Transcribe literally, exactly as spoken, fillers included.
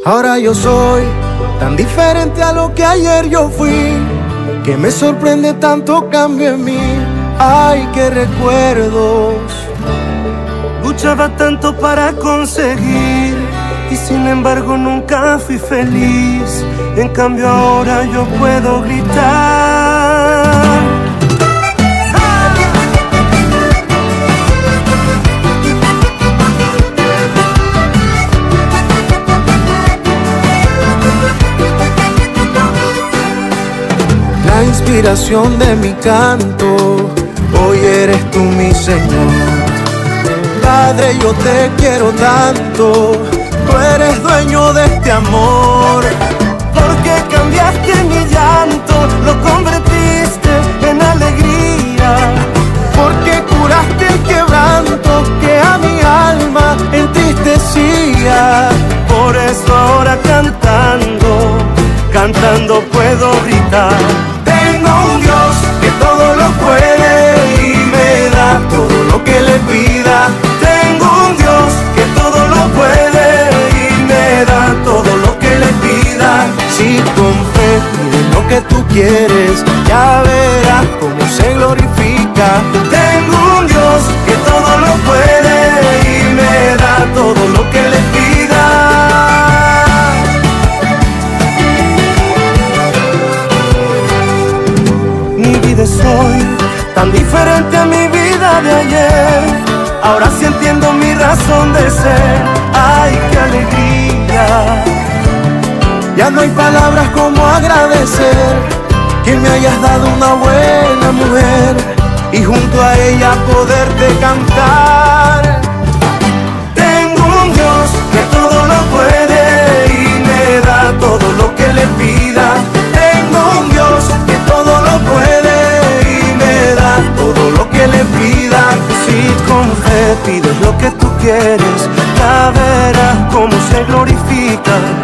Ahora yo soy tan diferente a lo que ayer yo fui, que me sorprende tanto cambio en mí. Ay, qué recuerdos. Luchaba tanto para conseguir y sin embargo nunca fui feliz. En cambio ahora yo puedo gritar. La inspiración de mi canto, hoy eres tú mi Señor. Padre, yo te quiero tanto, tú eres dueño de este amor. Porque cambiaste mi llanto, lo convertiste en alegría. Porque curaste el quebranto que a mi alma entristecía. Por eso ahora cantando, cantando puedo gritar. Tengo un Dios que todo lo puede y me da todo lo que le pida. Tengo un Dios que todo lo puede y me da todo lo que le pida. Si con fe pides lo que tú quieres, ya verás cómo se glorifica. Tengo un Dios que todo lo puede y me da todo lo que le pida. Mi vida es hoy tan diferente a mi vida de ayer. Ahora sí entiendo mi razón de ser. ¡Ay, qué alegría! Ya no hay palabras como agradecer que me hayas dado una buena mujer y junto a ella poderte cantar. Tengo un Dios que todo lo puede y me da todo lo que le pida. Tengo un Dios que todo lo puede y me da todo lo que le pida. Si con fe pides lo que tú quieres, ya verás cómo se glorifica.